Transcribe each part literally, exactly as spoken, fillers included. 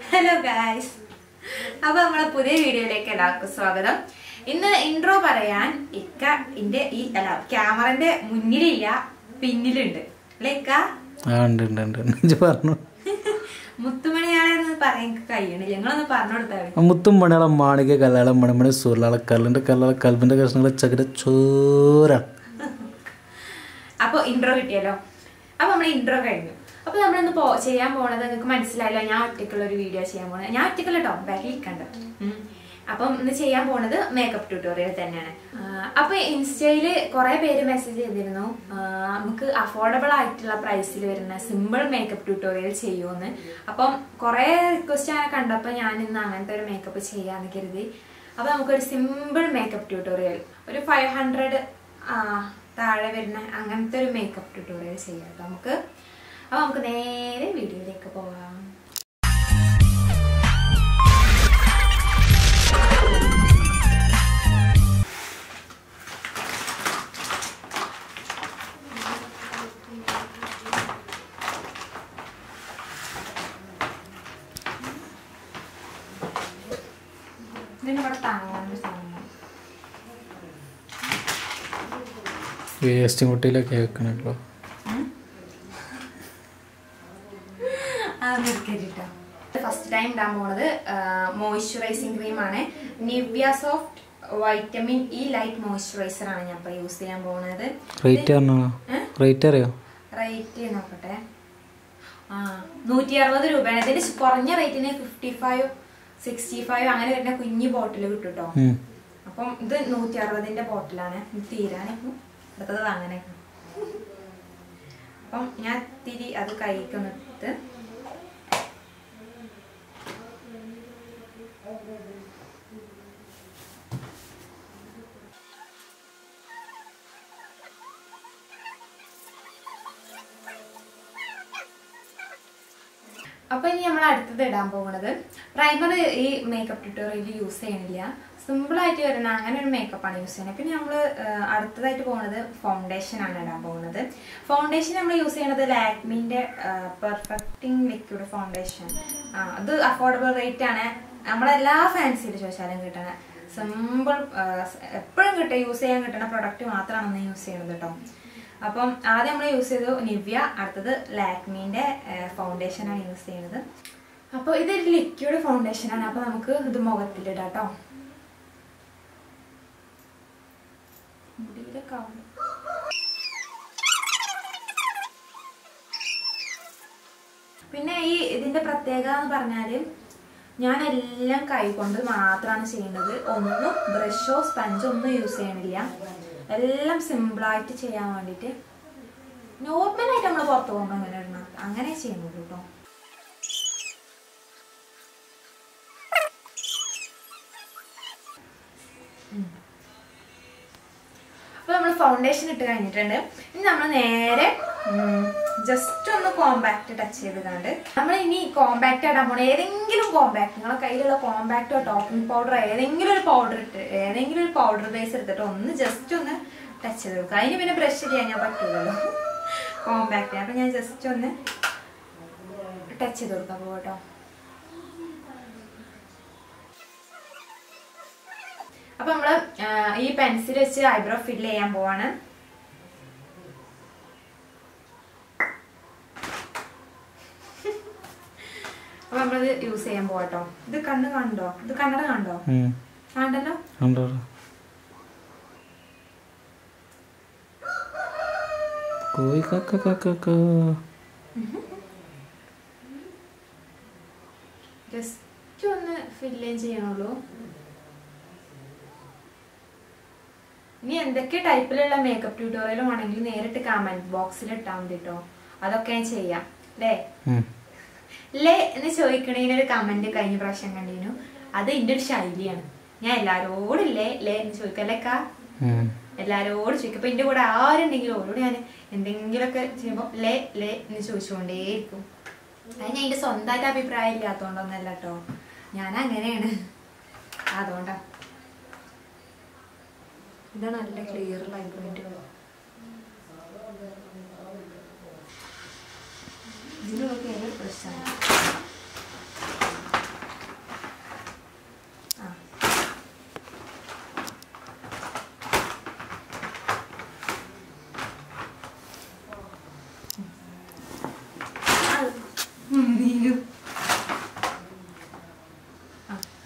Hello guys. അപ്പോൾ നമ്മളെ പുതിയ വീഡിയോയിലേക്ക് എല്ലാവർക്കും സ്വാഗതം. ഇന്ന് ഇൻട്രോ പറയാൻ ഇക്ക ഇന്റെ ഈ അല്ല ക്യാമറന്റെ മുന്നിലില്ല പിന്നിലുണ്ട്. അല്ലേ ഇക്ക? ആ ഉണ്ട് ഉണ്ട് ഉണ്ട് ഞാൻ പറഞ്ഞു. മുത്തുമണിയാണെന്ന് പറയാൻ കഴിയണില്ല. നിങ്ങളൊന്ന് പറഞ്ഞു കൊടുത്താൽ. മുത്തുമണിയാളെ മാണിക കല്ലാളെ മണിമണി സൂര്യാളെ കല്ലിന്റെ കല്ലാളെ കൽവിന്റെ കഷ്ണങ്ങളെ ചകിര ചോര. അപ്പോൾ ഇൻട്രോ കിട്ടിയല്ലോ. അപ്പോൾ നമ്മൾ ഇൻട്രോ കഴിഞ്ഞു. അപ്പോൾ നമ്മളിന്ന് പോ ചെയ്യാൻ പോണത് നിങ്ങൾക്ക് മനസ്സിലായല്ലോ, ഞാൻ ഒറ്റയ്ക്കുള്ള ഒരു വീഡിയോ ചെയ്യാൻ പോണത്. ഞാൻ ഒറ്റയ്ക്കുള്ള കേട്ടോ, ബാക്കിലിരിക്കണ്ട. അപ്പം ഇന്ന് ചെയ്യാൻ പോണത് മേക്കപ്പ് ട്യൂട്ടോറിയൽ തന്നെയാണ്. അപ്പോൾ ഇൻസ്റ്റയിൽ കുറേ പേര് മെസ്സേജ് ചെയ്തിരുന്നു നമുക്ക് അഫോർഡബിൾ ആയിട്ടുള്ള പ്രൈസിൽ വരുന്ന സിമ്പിൾ മേക്കപ്പ് ട്യൂട്ടോറിയൽ ചെയ്യുമെന്ന്. അപ്പം കുറേ റിക്വസ്റ്റ് അങ്ങനെ കണ്ടപ്പോൾ ഞാൻ ഇന്ന് അങ്ങനത്തെ ഒരു മേക്കപ്പ് ചെയ്യാമെന്ന് കരുതി. അപ്പോൾ നമുക്കൊരു സിമ്പിൾ മേക്കപ്പ് ട്യൂട്ടോറിയൽ ഒരു ഫൈവ് ഹൺഡ്രഡ് താഴെ വരുന്ന അങ്ങനത്തെ ഒരു മേക്കപ്പ് ട്യൂട്ടോറിയൽ ചെയ്യാം നമുക്ക്. അപ്പോൾ നമുക്ക് നേരെ വീഡിയോയിലേക്ക് പോകാം. ഇതിനിവിടെ താങ്ങാനൊരു സാധനം വേസ്റ്റ് കുട്ടിയിലൊക്കെ വെക്കണല്ലോ. ഫസ്റ്റ് ടൈം ഇടാൻ പോണത് മോയ്സ്ചറൈസിങ് ക്രീമാണ്. Nivea soft vitamin E light moisturiser ആണ് ഞാൻ ഇപ്പൊ യൂസ് ചെയ്യാൻ പോകുന്നത്. റേറ്റ് അറിയോ? റേറ്റ് നോക്കട്ടെ. ആ നൂറ്റി അറുപത് രൂപയാണ്. ഇതിന്റെ കുറഞ്ഞ റേറ്റിന് ഫിഫ്റ്റി ഫൈവ് സിക്സ്റ്റി ഫൈവ് അങ്ങനെ വരുന്ന കുഞ്ഞു ബോട്ടിൽ കിട്ടും കേട്ടോ. അപ്പം ഇത് നൂറ്റി അറുപതിന്റെ ബോട്ടിലാണ്. ഇത് തീരാനേക്കും അടുത്തത് അങ്ങനെ. അപ്പം ഞാൻ തിരി അത് കഴിക്കുന്നിട്ട് അപ്പൊ ഇനി നമ്മൾ അടുത്തത് ഇടാൻ പോകുന്നത് പ്രൈമർ. ഈ മേക്കപ്പ് ട്യൂട്ടോറിയൽ യൂസ് ചെയ്യണില്ല, സിമ്പിൾ ആയിട്ട് വരുന്ന അങ്ങനെ ഒരു മേക്കപ്പാണ് യൂസ് ചെയ്യുന്നത്. പിന്നെ നമ്മൾ അടുത്തതായിട്ട് പോകുന്നത് ഫൗണ്ടേഷൻ ആണ് ഇടാൻ പോകുന്നത്. ഫൗണ്ടേഷൻ നമ്മൾ യൂസ് ചെയ്യുന്നത് ലാക്മിന്റെ പെർഫെക്റ്റിംഗ് ലിക്വിഡ് ഫൗണ്ടേഷൻ. ആ അത് അഫോർഡബിൾ റേറ്റ് ആണ്. നമ്മളെല്ലാ ഫാൻസിയിൽ ചോദിച്ചാലും കിട്ടണ സിമ്പിൾ എപ്പോഴും കിട്ടുക യൂസ് ചെയ്യാൻ കിട്ടുന്ന പ്രൊഡക്റ്റ് മാത്രമാണ് യൂസ് ചെയ്യുന്നത് കേട്ടോ. അപ്പം ആദ്യം നമ്മൾ യൂസ് ചെയ്തു നിവ്യ, അടുത്തത് ലാക്മിന്റെ ഫൗണ്ടേഷൻ ആണ് യൂസ് ചെയ്യുന്നത്. അപ്പോൾ ഇതൊരു ലിക്വിഡ് ഫൗണ്ടേഷൻ ആണ്. അപ്പൊ നമുക്ക് ഇത് മുഖത്തിലിടാം കേട്ടോ. പിന്നെ ഈ ഇതിന്റെ പ്രത്യേകത എന്ന് പറഞ്ഞാല് ഞാൻ എല്ലാം കൈ കൊണ്ട് മാത്രമാണ് ചെയ്യുന്നത്. ഒന്നും ബ്രഷോ സ്പഞ്ചോ ഒന്നും യൂസ് ചെയ്യണില്ല. എല്ലാം സിമ്പിളായിട്ട് ചെയ്യാൻ വേണ്ടിയിട്ട് നോർമലായിട്ട് നമ്മൾ പുറത്ത് പോകുമ്പോൾ അങ്ങനെ ഇടണം, അങ്ങനെ ചെയ്യുന്നത് കേട്ടോ. അപ്പോൾ നമ്മൾ ഫൗണ്ടേഷൻ ഇട്ട് കഴിഞ്ഞിട്ടുണ്ട്. ഇനി നമ്മൾ നേരെ ജസ്റ്റ് ഒന്ന് കോമ്പാക്ട് ടച്ച് ചെയ്ത് കണ്ട് നമ്മൾ ഇനി കോമ്പാക്ട് ഇടാൻ പോണേ. ഏതെങ്കിലും കോമ്പാക്ട് നിങ്ങളെ കയ്യിലുള്ള കോമ്പാക്റ്റോ ടോപ്പിംഗ് പൗഡറോ ഏതെങ്കിലും ഒരു പൗഡർ ഇട്ട് ഏതെങ്കിലും ഒരു പൗഡർ ബേസ് എടുത്തിട്ട് ഒന്ന് ജസ്റ്റ് ഒന്ന് ടച്ച് ചെയ്ത് കൊടുക്കുക. അതിന് പിന്നെ ബ്രഷ് ചെയ്യാൻ ഞാൻ പറ്റുള്ളൂ കോമ്പാക്ട്. അപ്പം ഞാൻ ജസ്റ്റ് ഒന്ന് ടച്ച് ചെയ്ത് കൊടുക്കാൻ പോകും കേട്ടോ. അപ്പൊ നമ്മള് ഈ പെൻസിൽ വെച്ച് ഐബ്രോ ഫില്ല് ചെയ്യാൻ പോവാണ്. അപ്പൊ നമ്മളിത് യൂസ് ചെയ്യാൻ പോവാട്ടോ. ഇത് കണ്ണ് കണ്ടോ? ഇത് കണ്ണട കണ്ടോ? കണ്ടല്ലോ. ജസ്റ്റ് ഒന്ന് ഫില്ല് ചെയ്യണുള്ളൂ. ഇനി എന്തൊക്കെ ടൈപ്പിലുള്ള മേക്കപ്പ് ട്യൂട്ടോറിയലും ആണെങ്കിൽ നേരിട്ട് കമന്റ് ബോക്സിൽ ഇട്ടാൽ മതി കേട്ടോ. അതൊക്കെ ഞാൻ ചെയ്യാം. അല്ലേ ലേ എന്ന് ചോദിക്കണേനൊരു കമന്റ് കഴിഞ്ഞ പ്രാവശ്യം കണ്ടിരുന്നു. അത് എന്റെ ഒരു ശൈലിയാണ്. ഞാൻ എല്ലാരോടും ലേ ലേ എന്ന് ചോദിക്കല്ലേക്കാ, എല്ലാരോടും ചോദിക്കും. അപ്പൊ എന്റെ കൂടെ ആരുണ്ടെങ്കിലും ഓരോട് ഞാൻ എന്തെങ്കിലുമൊക്കെ ചെയ്യുമ്പോ ലേ ലേ എന്ന് ചോദിച്ചുകൊണ്ടേയിരിക്കും. അത് ഞാൻ എന്റെ സ്വന്തമായിട്ട് അഭിപ്രായം ഇല്ലാത്തോണ്ടൊന്നല്ല കേട്ടോ, ഞാൻ അങ്ങനെയാണ്. അതുകൊണ്ടാ ഇത് നല്ല ക്ലിയർ ലൈറ്റ്. ഇതിനൊക്കെ പ്രശ്നം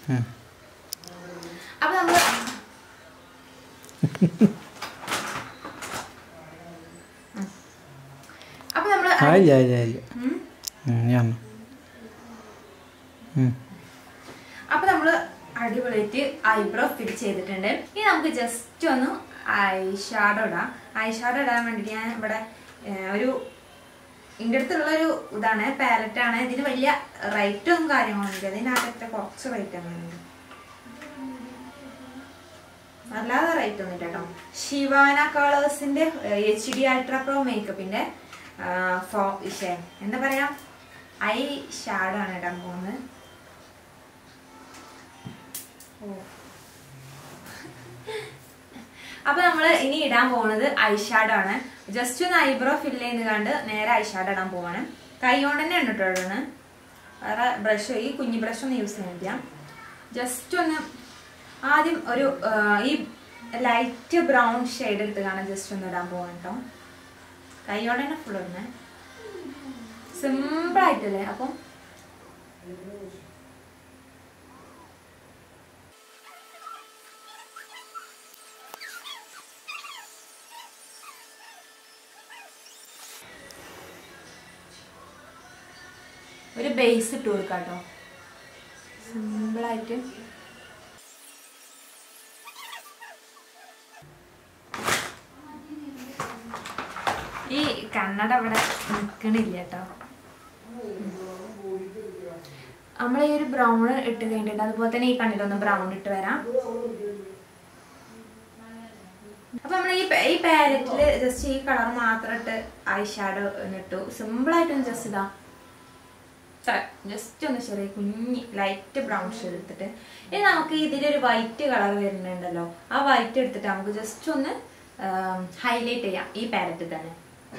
അപ്പൊ നമ്മള് അപ്പൊ നമ്മള് അപ്പൊ നമ്മള് അടിപൊളിയായിട്ട് ഐബ്രോ ഫിൽ ചെയ്തിട്ടുണ്ട്. ഇനി നമുക്ക് ജസ്റ്റ് ഒന്ന് ഐ ഷാഡോ ഇടാം. ഐ ഷാഡോ ഇടാൻ വേണ്ടിട്ട് ഞാൻ ഇവിടെ ഒരു എൻ്റെ അടുത്തുള്ളൊരു ഇതാണ്, പാലറ്റാണ്. ഇതിന് വലിയ റേറ്റും കാര്യങ്ങളൊന്നുമില്ല, ഇതിനകത്ത് കുറച്ച് റേറ്റ് അങ്ങനെ അല്ലാതെ റേറ്റ് ഒന്നുമില്ല കേട്ടോ. ശിവാന കളേഴ്സിന്റെ എച്ച് ഡി അൾട്രാ പ്രോ മേക്കപ്പിന്റെ ഫോ എന്താ പറയാ ഐ ഷാഡോ ആണ് ഇടാൻ പോകുന്നത്. അപ്പൊ നമ്മള് ഇനി ഇടാൻ പോകുന്നത് ഐ ഷാഡോ ആണ്. ജസ്റ്റ് ഒന്ന് ഐബ്രോ ഫില്ല് ചെയ്ത് കണ്ട് നേരെ ഐ ഷാഡോ ഇടാൻ പോവാണ്. കൈ കൊണ്ട് തന്നെ ഉണ്ട് കേട്ടോ ഇടുന്നത്, വേറെ ബ്രഷ് ഈ കുഞ്ഞു ബ്രഷ് ഒന്നും യൂസ് ചെയ്യുന്നില്ല. ജസ്റ്റ് ഒന്ന് ആദ്യം ഒരു ഈ ലൈറ്റ് ബ്രൗൺ ഷെയ്ഡ് എടുത്ത് കാണാൻ ജസ്റ്റ് ഒന്ന് ഇടാൻ പോവാണ് കേട്ടോ. കൈ കൊണ്ട് തന്നെ ഫുൾ ഇടുന്നത്, സിമ്പിൾ ആയിട്ടല്ലേ. അപ്പം ഒരു ബേസ് ഇട്ട് കൊടുക്കാം കേട്ടോ, സിമ്പിളായിട്ട്. ഈ കണ്ണട ഇവിടെ നിൽക്കണില്ല കേട്ടോ. നമ്മൾ ഈ ഒരു ബ്രൗൺ ഇട്ട് കഴിഞ്ഞിട്ടുണ്ട്, അതുപോലെ തന്നെ ഈ കണ്ണിലൊന്ന് ബ്രൗൺ ഇട്ട് വരാം. അപ്പൊ നമ്മൾ ഈ ഈ പാലറ്റില് ജസ്റ്റ് ഈ കളർ മാത്രം ഇട്ട് ഐ ഷാഡോ ഇട്ടു. സിമ്പിളായിട്ടൊന്ന് ജസ്റ്റ് ഇതാ ജസ്റ്റ് ഒന്ന് ചെറിയ കുഞ്ഞി ലൈറ്റ് ബ്രൗൺ ഷെയ്ഡ് എടുത്തിട്ട് ഇനി നമുക്ക് ഇതിലൊരു വൈറ്റ് കളർ വരുന്നുണ്ടല്ലോ, ആ വൈറ്റ് എടുത്തിട്ട് നമുക്ക് ജസ്റ്റ് ഒന്ന് ഹൈലൈറ്റ് ചെയ്യാം ഈ പാലറ്റിൽ തന്നെ.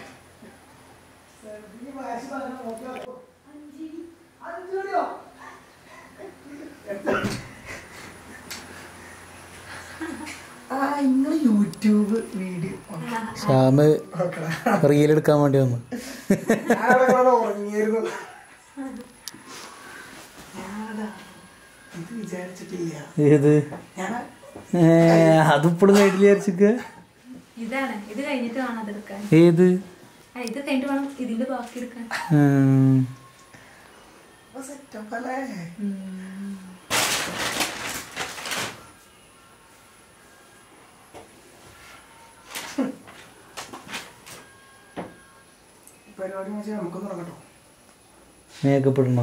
യൂട്യൂബ് വീഡിയോ ശ്യാമ് റീലെടുക്കാൻ വേണ്ടി വന്നു. ഉറങ്ങിയിരുന്നു, ഇത് വിചാരിച്ചിട്ടില്ല. ഏത് അതിപ്പോഴും കഴിഞ്ഞിട്ട് വിചാരിച്ചിക്ക. ഇതാണ് ഇത് കഴിഞ്ഞിട്ട് വേണം അതെടുക്കാൻ. ഏത് ഇത് കഴിഞ്ഞിട്ട് വേണം ഇതിന്റെ ബാക്കി എടുക്കാൻ. പരിപാടി നമുക്കൊന്ന് നടക്കട്ടോ. മേക്കപ്പ് ഇടണോ?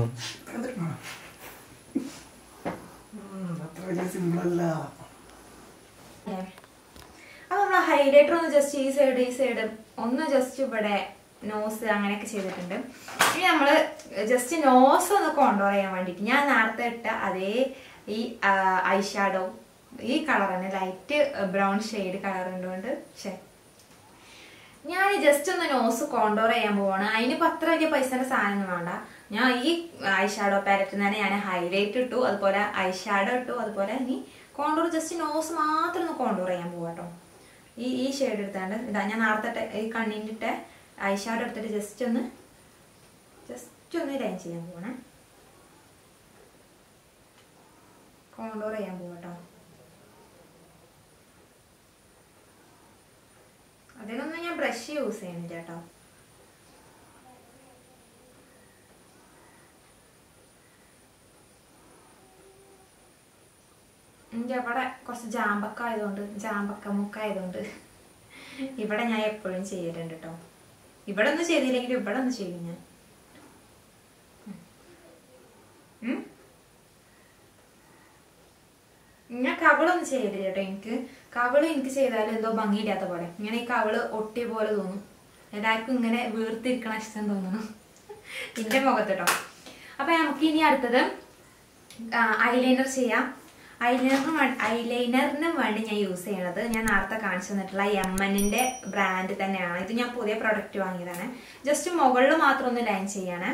അത്ര വലിയ സിമ്പിൾ അല്ല. അപ്പൊ നമ്മള് ഹൈലൈറ്റർ ഒന്ന് ജസ്റ്റ് ഈ സൈഡ് ഈ സൈഡ് ഒന്ന് ജസ്റ്റ് ഇവിടെ നോസ് അങ്ങനെയൊക്കെ ചെയ്തിട്ടുണ്ട്. ഇനി നമ്മള് ജസ്റ്റ് നോസ് ഒന്ന് കോണ്ടോർ ചെയ്യാൻ വേണ്ടിട്ട് ഞാൻ നേരത്തെ ഇട്ട അതേ ഈ ഐ ഷാഡോ ഈ കളർ തന്നെ ലൈറ്റ് ബ്രൗൺ ഷെയ്ഡ് കളർ ഉണ്ടുകൊണ്ട് ശേ ഞാൻ ജസ്റ്റ് ഒന്ന് നോസ് കോണ്ടോർ ചെയ്യാൻ പോവാണ്. അതിനിപ്പോൾ അത്ര വലിയ പൈസന്റെ സാധനം വേണ്ട. ഞാൻ ഈ ഐ ഷാഡോ പാലറ്റിൽ തന്നെ ഞാൻ ഹൈലൈറ്റ് ഇട്ടു, അതുപോലെ ഐ ഷാഡോ ഇട്ടു, അതുപോലെ ഇനി കോണ്ടോർ ജസ്റ്റ് നോസ് മാത്രം ഒന്ന് കോണ്ടോർ ചെയ്യാൻ പോവാട്ടോ. ഈ ഈ ഷെയ്ഡ് എടുത്താണ്ട് ഇതാ ഞാൻ നേരത്തെ ഈ കണ്ണിൻ്റെ ഇട്ട ഐ ഷാഡോ എടുത്തിട്ട് ജസ്റ്റ് ഒന്ന് ജസ്റ്റ് ഒന്ന് ലൈൻ ചെയ്യാൻ പോവാണ്, കോണ്ടോർ ചെയ്യാൻ പോവാട്ടോ. അതിനൊന്നും ഞാൻ ബ്രഷ് യൂസ് ചെയ്യുന്നില്ല കേട്ടോ. എനിക്ക് അവിടെ കുറച്ച് ജാമ്പക്ക ആയതുകൊണ്ട് ജാമ്പക്ക മുക്കായതുകൊണ്ട് ഇവിടെ ഞാൻ എപ്പോഴും ചെയ്യലുണ്ട് കേട്ടോ. ഇവിടെ ഒന്നും ചെയ്തില്ലെങ്കിലും ഇവിടെ ഒന്ന് ചെയ്യും ഞാൻ. ഞാൻ കവിളൊന്നും ചെയ്തില്ല കേട്ടോ. എനിക്ക് കവിള് എനിക്ക് ചെയ്താലും എന്തോ ഭംഗിയില്ലാത്ത പോലെ, ഇങ്ങനെ ഈ കവിള് ഒട്ടിയ പോലെ തോന്നും. എല്ലാവർക്കും ഇങ്ങനെ വീർത്തിരിക്കണ ഇഷ്ടം തോന്നണം എന്റെ മുഖത്ത് കേട്ടോ. അപ്പൊ നമുക്ക് ഇനി അടുത്തത് ഐലൈനർ ചെയ്യാം. ഐലൈനറിന് ഐലൈനറിനും വേണ്ടി ഞാൻ യൂസ് ചെയ്യണത് ഞാൻ നേരത്തെ കാണിച്ചു തന്നിട്ടുള്ള എം എന്നിന്റെ ബ്രാൻഡ് തന്നെയാണ്. ഇത് ഞാൻ പുതിയ പ്രൊഡക്റ്റ് വാങ്ങിയതാണ്. ജസ്റ്റ് മുകളിൽ മാത്രം ഒന്ന് ലൈൻ ചെയ്യാണ്.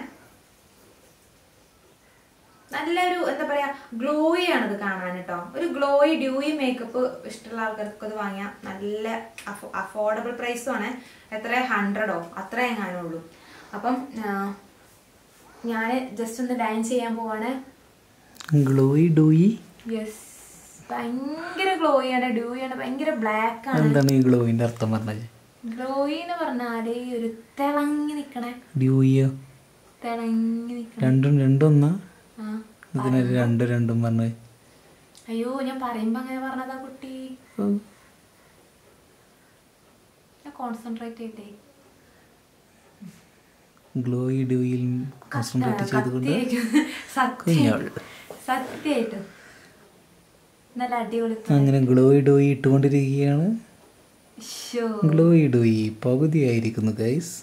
നല്ലൊരു എന്താ പറയാ ഗ്ലോയി ആണ് ഇത് കാണാൻ കേട്ടോ. ഒരു ഗ്ലോയി ഡ്യൂയി മേക്കപ്പ് ഇഷ്ടമുള്ള ആൾക്കാർക്ക് ഇത് വാങ്ങിയാൽ നല്ല അഫോർഡബിൾ പ്രൈസും ആണ്. എത്ര ഹൺഡ്രഡോ അത്ര എങ്ങാനുള്ളൂ. അപ്പം ഞാൻ ജസ്റ്റ് ഒന്ന് ലൈൻ ചെയ്യാൻ പോവാണ്. ഗ്ലോയി ഡൂയി യെസ് ഭയങ്കര ഗ്ലോയാണ് ഡ്യൂയാണ് ഭയങ്കര ബ്ലാക്ക് ആണ്. എന്താണ് ഈ ഗ്ലോയിന്റെ അർത്ഥം പറഞ്ഞത്? ഗ്ലോയി എന്ന് പറഞ്ഞാല് ഒരു തിളങ്ങി നിക്കണേ. ഡ്യൂയോ തിളങ്ങി നിക്കണ. രണ്ടും രണ്ടൊന്നാ? ആ ഇതിനൊരു രണ്ടും രണ്ടും പറഞ്ഞത്. അയ്യോ ഞാൻ പറയുമ്പോ അങ്ങനെ പറഞ്ഞതാ കുട്ടി. ഞാൻ കോൺസെൻട്രേറ്റ് ചെയ്തേ. ഗ്ലോയി ഡ്യൂയിൽ കോൺസെൻട്രേറ്റ് ചെയ്തുകൊണ്ട് സത്യമായിട്ടും നല്ല അടിപൊളി. അങ്ങനെ ഗ്ലോയി ഡോയി ഇട്ടുകൊണ്ടിരിക്കുകയാണ്. ഗ്ലോയി ഡോയി പകുതിയായിരിക്കുന്നു ഗൈസ്.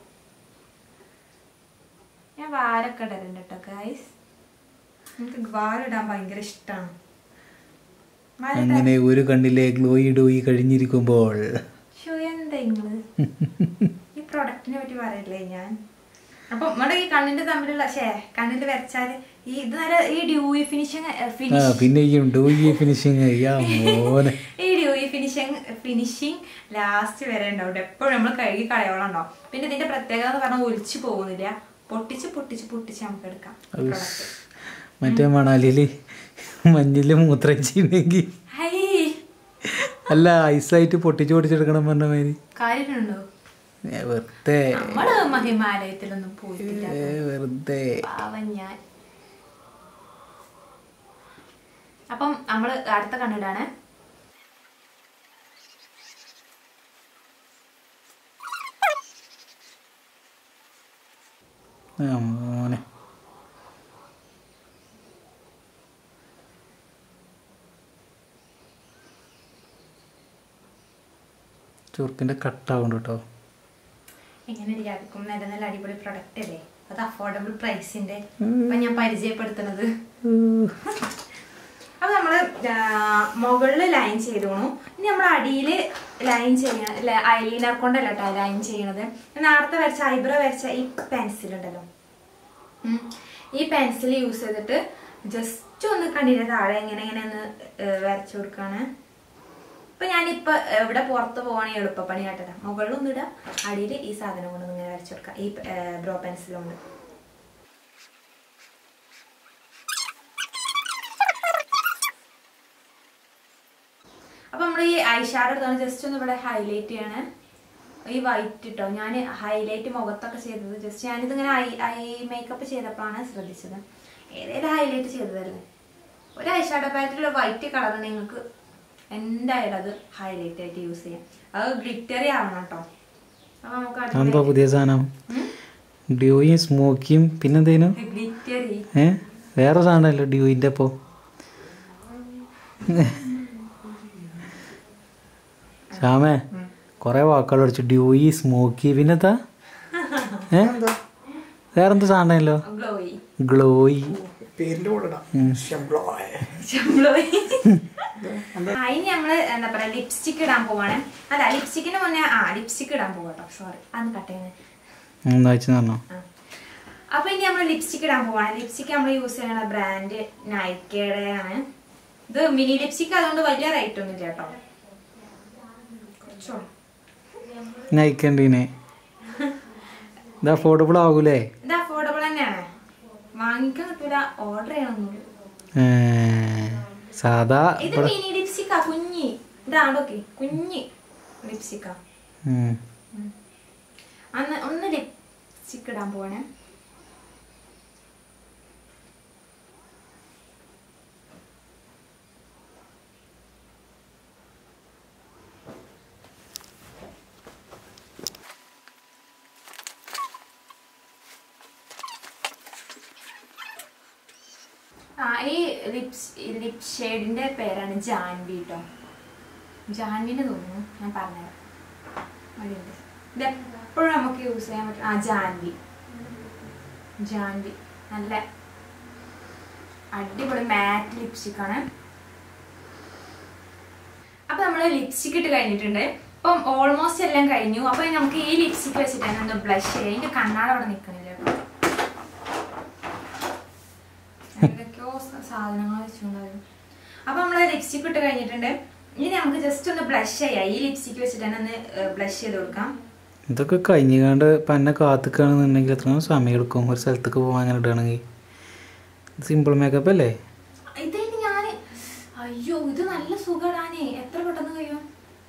ഞാൻ വാരൊക്കെ ഇടലുണ്ട് കേട്ടോ ഗൈസ്. എനിക്ക് വാരിടാൻ ഭയങ്കര ഇഷ്ടമാണ്. അങ്ങനെ ഒരു കണ്ണിലെ ഗ്ലോയി ഡോയി കഴിഞ്ഞിരിക്കുമ്പോൾ എന്താ നിങ്ങള് ഈ പ്രൊഡക്റ്റിനെ പറ്റി പറയല്ലേ ഞാൻ. അപ്പൊ നമ്മുടെ ഈ കണ്ണിന്റെ തമ്മിലുള്ള ഷേ കണ്ണിന്റെ വരച്ചാല് ഈ ഇത് നല്ല ഈ ഡ്യൂയി ഫിനിഷിങ് പിന്നെ ഡ്യൂയി ഫിനിഷിങ് ഈ ഡ്യൂയി ഫിനിഷിങ് ഫിനിഷിങ് ലാസ്റ്റ് വരെ ഉണ്ടാവും. എപ്പോഴും നമ്മൾ കഴുകി കളയോളം ഉണ്ടാവും. പിന്നെ ഇതിന്റെ പ്രത്യേകത എന്ന് പറഞ്ഞാൽ ഒലിച്ചു പോകുന്നില്ല. പൊട്ടിച്ച് പൊട്ടിച്ച് പൊട്ടിച്ച് നമുക്ക് എടുക്കാം. മറ്റേ മണാലിയില് മഞ്ഞില് മൂത്രച്ചിണ്ടെങ്കിൽ അല്ല ഐസായിട്ട് പൊട്ടിച്ച് പൊട്ടിച്ചെടുക്കണം പറഞ്ഞ മാതിരി കാര്യമുണ്ടോ? വെറുതെ ഹിമാലയത്തിലൊന്നും പോയിട്ടില്ല വെറുതെ പാവം ഞാൻ. അപ്പം നമ്മള് അടുത്ത കണ്ണിടാണ്. മോനെ ചുരുക്കിന്റെ കട്ടാവുണ്ട് കേട്ടോ. എങ്ങനെ ഇരിക്കും? നല്ല നല്ല അടിപൊളി പ്രൊഡക്റ്റ് അല്ലേ? അത് അഫോർഡബിൾ പ്രൈസിന്റെ അപ്പൊ ഞാൻ പരിചയപ്പെടുത്തുന്നത്. അപ്പൊ നമ്മള് മുകളില് ലൈൻ ചെയ്തോണു. ഇനി നമ്മൾ അടിയില് ലൈൻ ചെയ്യണം. ഐലൈനർ കൊണ്ടല്ല കേട്ടോ ലൈൻ ചെയ്യണത്. നേരത്തെ വരച്ച ഐബ്രോ വരച്ച ഈ പെൻസിൽ ഉണ്ടല്ലോ, ഈ പെൻസിൽ യൂസ് ചെയ്തിട്ട് ജസ്റ്റ് ഒന്ന് കണ്ണിന്റെ താഴെ ഇങ്ങനെ ഇങ്ങനെ ഒന്ന് വരച്ചു കൊടുക്കാണ്. ഇപ്പൊ ഞാനിപ്പോ ഇവിടെ പുറത്ത് പോകണേ എളുപ്പപ്പണി കാട്ടല. മുകളിലൊന്നും ഇടാം, അടിയിൽ ഈ സാധനം കൊണ്ട് ഇങ്ങനെ വരച്ചു കൊടുക്കാം. ഈ ബ്രോ പെൻസിലുണ്ട്. അപ്പൊ നമ്മൾ ഈ ഐ ഷാഡോ എടുത്താണ് ജസ്റ്റ് ഒന്ന് ഇവിടെ ഹൈലൈറ്റ് ചെയ്യാണ്. ഈ വൈറ്റ് ഇട്ടോ ഞാൻ ഹൈലൈറ്റ് മുഖത്തൊക്കെ ചെയ്തത്. ജസ്റ്റ് ഞാനിതിങ്ങനെ ഐ ഐ മേക്കപ്പ് ചെയ്തപ്പോഴാണ് ശ്രദ്ധിച്ചത്. ഏതെങ്കിലും ഹൈലൈറ്റ് ചെയ്തതല്ലേ. ഒരു ഐ ഷാഡോ പാലറ്റിലുള്ള വൈറ്റ് കളർ നിങ്ങൾക്ക് എന്തായാലും അത് ഹൈലൈറ്റ് ആയിട്ട് യൂസ് ചെയ്യാം. അത് ഗ്ലിറ്ററി ആവണം കേട്ടോ. അപ്പൊ പുതിയ സാധനം ഡ്യൂയും സ്മോക്കിയും പിന്നെന്തേനും ഗ്ലിറ്ററി ഏ വേറെ സാധനമല്ലോ ഡ്യൂയിന്റെ. അപ്പൊ ശ്യാമേ കൊറേ വാക്കുകൾ അടിച്ചു. ഡ്യൂയി സ്മോക്കി പിന്നെത്താ ഏ വേറെന്താ സാധനമല്ലോ ഗ്ലോയി. അതിന് നമ്മള് എന്താ പറയാ ലിപ്സ്റ്റിക് ഇടാൻ പോവാണ്. അല്ല ലിപ്സ്റ്റിക്കിന് മുന്നേ ആ ലിപ്സ്റ്റിക് ഇടാൻ പോവാട്ടോ. സോറി അന്ന് കട്ട് ചെയ്യുന്നത്. അപ്പൊ ഇനി നമ്മള് ലിപ്സ്റ്റിക് ഇടാൻ പോവാണ്. ലിപ്സ്റ്റിക് നമ്മൾ യൂസ് ചെയ്യണ ബ്രാൻഡ് നൈക്കയുടെ ആണ്. ഇത് മിനി ലിപ്സ്റ്റിക് അതുകൊണ്ട് വലിയ റേറ്റ് ഒന്നും ഇല്ല കേട്ടോ. നൈക്കണ്ടീനെ ഇത് അഫോർഡബിൾ ആവൂലേ? ഇത് അഫോർഡബിൾ തന്നെയാണ്. വാങ്ങിക്കാൻ കിട്ടൂല, ഓർഡർ ചെയ്യണമെന്നുള്ളൂ. സാധാ ഇത് മിനി ലിപ്സ്റ്റിക്കാ കുഞ്ഞി. ഇതാണ്ടോക്കെ കുഞ്ഞി ലിപ്സ്റ്റിക്കാ. അന്ന് ഒന്ന് ലിപ്സ്റ്റിക് ഇടാൻ പോവാണ്. ആ ഈ ലിപ്സ് ലിപ് ഷെയ്ഡിന്റെ പേരാണ് ജാൻവി കേട്ടോ. ജാൻവിന്ന് തോന്നുന്നു, ഞാൻ പറഞ്ഞത് മതിയുണ്ട്. ഇത് എപ്പോഴും നമുക്ക് യൂസ് ചെയ്യാൻ പറ്റും. ആ ജാൻവി ജാൻവി നല്ല അടിപൊളി മാറ്റ് ലിപ്സ്റ്റിക് ആണ്. അപ്പൊ നമ്മള് ലിപ്സ്റ്റിക് ഇട്ട് കഴിഞ്ഞിട്ടുണ്ട്. ഇപ്പം ഓൾമോസ്റ്റ് എല്ലാം കഴിഞ്ഞു. അപ്പൊ നമുക്ക് ഈ ലിപ്സ്റ്റിക് വെച്ചിട്ട് തന്നെ ഒന്ന് ബ്ലഷ് ചെയ്യാം. ഇതിന്റെ കണ്ണാട് അവിടെ നിൽക്കണില്ല കേട്ടോ. എന്തൊക്കെയോ സാധനങ്ങൾ വെച്ചിട്ടുണ്ടായിരുന്നു. അപ്പൊ നമ്മള് ലിപ്സ്റ്റിക് ഇട്ട് കഴിഞ്ഞിട്ടുണ്ട്. ഇനി നമുക്ക് ജസ്റ്റ് ഒന്ന് ബ്ലഷ് ചെയ്യാം. ഈ ലിപ്സ്റ്റിക് വെച്ചിട്ട് തന്നെ ഒന്ന് ബ്ലഷ് ചെയ്ത് കൊടുക്കാം. ഇതൊക്കെ കഴിഞ്ഞാണ്ട് പന്നെ കാത്തുക്കുകയാണെന്നുണ്ടെങ്കിൽ എത്ര സമയം എടുക്കും ഒരു സ്ഥലത്തേക്ക് പോകാൻ? അങ്ങനെ ഇടുകയാണെങ്കിൽ സിമ്പിൾ മേക്കപ്പ് അല്ലേ? അയ്യോ ഇത് നല്ല സുഖടാനേ. എത്ര പെട്ടെന്ന് കഴിയും.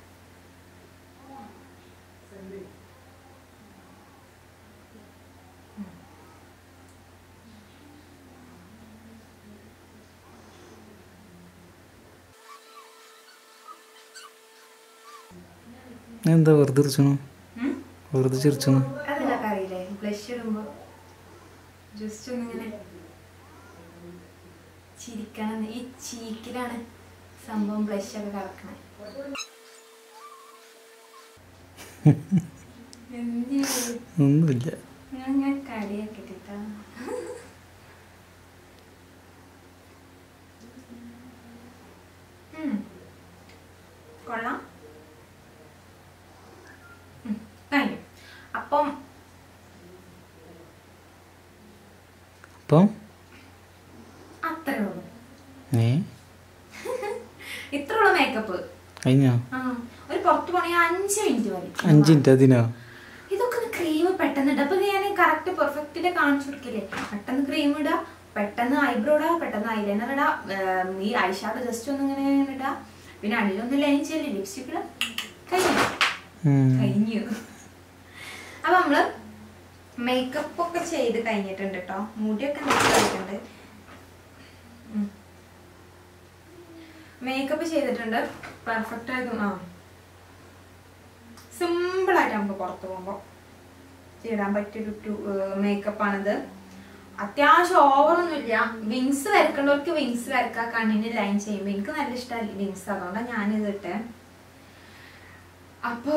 എന്താ വെറുതെ ചിരിച്ചണു? വെറുതെ ചിരിച്ചണു? അതെല്ലാം അറിയില്ലേ, ബ്ലഷ് ഇടുമ്പോ ജസ്റ്റ് ഒന്നിങ്ങനെ ചിരിക്കണം. ഈ ചീക്കിലാണ് സംഭവം ബ്ലഷ് ഒക്കെ കറക്കണേ. ഒന്നുമില്ല, ഞാൻ കടിയൊക്കെ ഇട്ടിട്ടാ. കൊള്ളാം. കഴിഞ്ഞു. അപ്പം അപ്പം അത്രേ ഉള്ളൂ. ഏ ഇത്ര ഉള്ളു മേക്കപ്പ്. കഴിഞ്ഞോ? ആ ഒരു പുറത്ത് പോണെങ്കിൽ അഞ്ച് മിനിറ്റ് മതി. അഞ്ച് മിനിറ്റ് അതിനോ? ഇതൊക്കെ ക്രീം പെട്ടെന്ന് ഇടുക. അപ്പൊ ഞാൻ കറക്റ്റ് പെർഫെക്റ്റില് കാണിച്ചു കൊടുക്കില്ലേ. പെട്ടെന്ന് ക്രീം ഇടുക, പെട്ടെന്ന് ഐബ്രോ ഇടുക, പെട്ടെന്ന് ഐലൈനർ ഇടുക, ഈ ഐഷാഡോ ജസ്റ്റ് ഒന്ന് ഇങ്ങനെ ഇടുക, പിന്നെ അടിയിലൊന്ന് ലൈൻ ചെയ്യില്ല, ലിപ്സ്റ്റിക് ഇടുക. കഴിഞ്ഞു കഴിഞ്ഞു അപ്പൊ നമ്മള് മേക്കപ്പ് ഒക്കെ ചെയ്ത് കഴിഞ്ഞിട്ടുണ്ട് കേട്ടോ. മുടിയൊക്കെ നെറ്റിട്ടുണ്ട്. മേക്കപ്പ് ചെയ്തിട്ടുണ്ട്. പെർഫെക്റ്റ് ആയിട്ടും ആ സിമ്പിൾ ആയിട്ട് നമുക്ക് പുറത്ത് പോകുമ്പോ ചെയ്താൻ പറ്റിയൊരു മേക്കപ്പാണിത്. അത്യാവശ്യം ഓവറൊന്നുമില്ല. വിങ്സ് വരക്കേണ്ടവർക്ക് വിങ്സ് വരക്കാം. കണ്ണിന് ലൈൻ ചെയ്യുമ്പോൾ എനിക്ക് നല്ല ഇഷ്ടമല്ല വിങ്സ്, അതുകൊണ്ടാണ് ഞാനിത് ഇട്ടേ. അപ്പൊ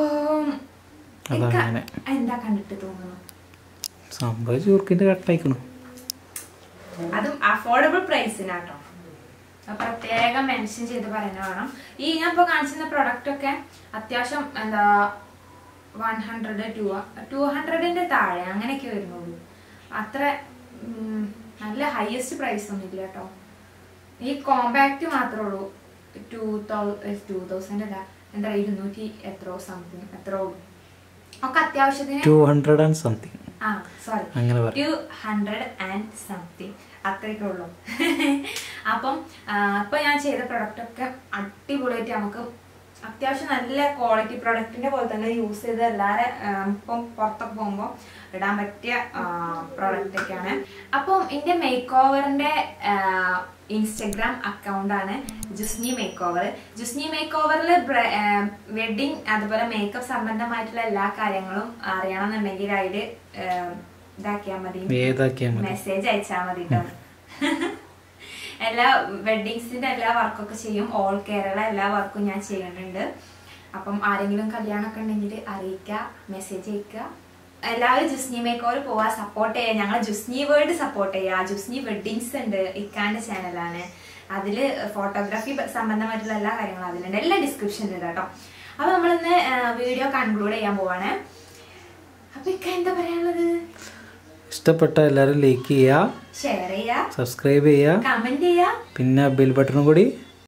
എന്താ കണ്ടിട്ട് തോന്നുന്നു? സംഭവം ചൂർക്കിന്റെ കട്ടായിക്കണു. അതും അഫോർഡബിൾ പ്രൈസിനാട്ടോ. പ്രത്യേകം മെൻഷൻ ചെയ്ത് പറയുന്ന വേണം. ഈ ഞാൻ ഇപ്പൊ കാണിച്ചിരുന്ന പ്രൊഡക്റ്റ് ഒക്കെ അത്യാവശ്യം എന്താ വൺ ഹൺഡ്രഡ് ടു ടു ഹൺഡ്രഡിന്റെ താഴെ അങ്ങനെയൊക്കെ വരുന്നുള്ളൂ. അത്ര നല്ല ഹയസ്റ്റ് പ്രൈസ് ഒന്നും ഇല്ല കേട്ടോ. ഈ കോമ്പാക്ട് മാത്രമേ ഉള്ളൂ ടൂ തൗ ടൂ തൗസൻഡ് അല്ല എന്താ ഇരുന്നൂറ്റി എത്രയോ സംതിങ് എത്രയോ ഉള്ളൂ. ഒക്കെ അത്യാവശ്യത്തിന് ടു ഹൺഡ്രഡ് ആൻഡ് സംതിങ്. ആ sorry two hundred and something അത്രയൊക്കെ ഉള്ളൂ. അപ്പം ഇപ്പൊ ഞാൻ ചെയ്ത പ്രൊഡക്റ്റ് ഒക്കെ അടിപൊളിയായിട്ട് നമുക്ക് അത്യാവശ്യം നല്ല ക്വാളിറ്റി പ്രൊഡക്റ്റിന്റെ പോലെ തന്നെ യൂസ് ചെയ്ത് എല്ലാവരും ഇപ്പം പുറത്തൊക്കെ പോകുമ്പോൾ ഇടാൻ പറ്റിയ പ്രൊഡക്റ്റ് ഒക്കെയാണ്. അപ്പം എന്റെ മേക്ക് ഓവറിന്റെ ഇൻസ്റ്റഗ്രാം അക്കൗണ്ടാണ് Jusni make over. Jusni make ഓവറിൽ വെഡിങ് അതുപോലെ മേക്കപ്പ് സംബന്ധമായിട്ടുള്ള എല്ലാ കാര്യങ്ങളും അറിയണമെന്നുണ്ടെങ്കിൽ അതില് ഇതാക്കിയാൽ മതി, മെസ്സേജ് അയച്ചാൽ മതി കേട്ടോ. എല്ലാ വെഡിങ്സിന്റെ എല്ലാ വർക്കൊക്കെ ചെയ്യും. ഓൾ കേരള എല്ലാ വർക്കും ഞാൻ ചെയ്യുന്നുണ്ട്. അപ്പം ആരെങ്കിലും കല്യാണമൊക്കെ ഉണ്ടെങ്കിൽ അറിയിക്കുക, മെസ്സേജ് അയക്കുക. എല്ലാവരും ജുസ്നി മേക്ക് ഓവർ പോവാ, സപ്പോർട്ട് ചെയ്യുക. ഞങ്ങൾ ജുസ്നി വേൾഡ് സപ്പോർട്ട് ചെയ്യുക. ജുസ്നി വെഡിങ്സ് ഉണ്ട്, ഇക്കാന്റെ ചാനലാണ്. അതില് ഫോട്ടോഗ്രാഫി സംബന്ധമായിട്ടുള്ള എല്ലാ കാര്യങ്ങളും അതിലുണ്ട്. എല്ലാം ഡിസ്ക്രിപ്ഷനിൽ കേട്ടോ. അപ്പൊ നമ്മളിന്ന് വീഡിയോ കൺക്ലൂഡ് ചെയ്യാൻ പോവാണ്. അപ്പൊ ഇക്ക എന്താ പറയാനുള്ളത്? ഇഷ്ടപ്പെട്ട എല്ലാവരും ലൈക്ക് ചെയ്യുക, ഷെയർ ചെയ്യുക, സബ്സ്ക്രൈബ് ചെയ്യുക, കമന്റ് ചെയ്യുക, പിന്നെ ബെൽ ബട്ടണും കൂടി